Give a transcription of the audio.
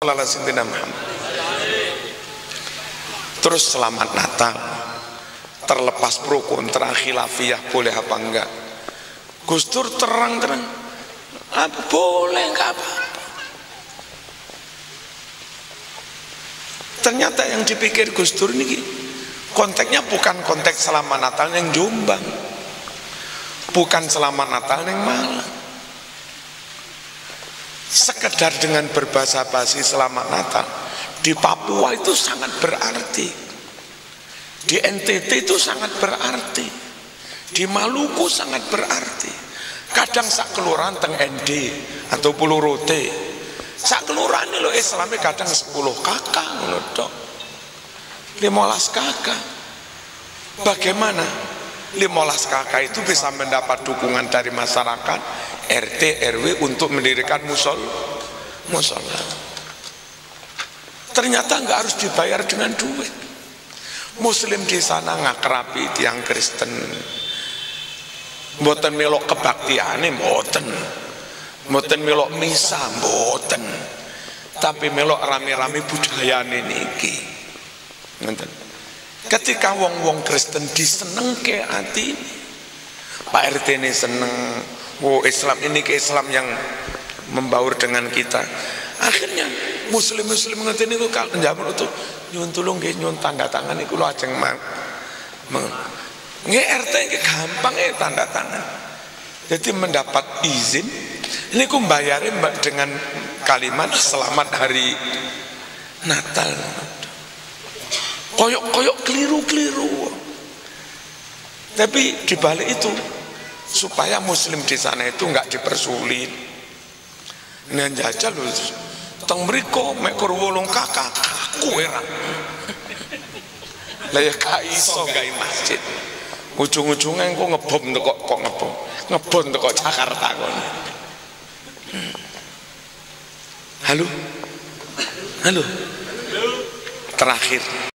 Terus selamat Natal, terlepas pro kontra khilafiyah boleh apa enggak, Gus Dur terang-terang apa boleh enggak apa-apa. Ternyata yang dipikir Gus Dur ini konteksnya bukan konteks selamat Natal yang Jombang, bukan selamat Natal yang Malang. Sekedar dengan berbahasa basi selamat Natal di Papua itu sangat berarti, di NTT itu sangat berarti, di Maluku sangat berarti. Kadang sak kelurahan teng ND atau Pulau Rote, sak kelurahan ini lo Islamnya kadang 10 kakak ngono tok, 15 kakak. Bagaimana 15 kakak itu bisa mendapat dukungan dari masyarakat RT RW untuk mendirikan musola? Ternyata nggak harus dibayar dengan duit. Muslim di sana ngakrabi tiang Kristen, mboten melok kebaktiane, mboten melok misa, mboten, tapi melok rame-rame budayane niki. Ketika wong-wong Kristen disenengke ati, Pak RT ini seneng, oh Islam ini ke Islam yang membaur dengan kita. Akhirnya muslim-muslim ngeten niku kalau njamun itu nyuwun tulung nggih nyuwun tanda tangan niku lho ajeng nggih RT nggih gampang tanda tangan. Jadi mendapat izin niku mbayare dengan kalimat selamat hari Natal. Koyok keliru. Tapi dibalik itu supaya muslim di sana itu enggak dipersulit. Nek jajal lho teng mriko mek kur 8 kakak aku era. Lah ya gak iso gawe masjid. Ujung-ujungnya engko ngebom teko Jakarta kon. Halo. Terakhir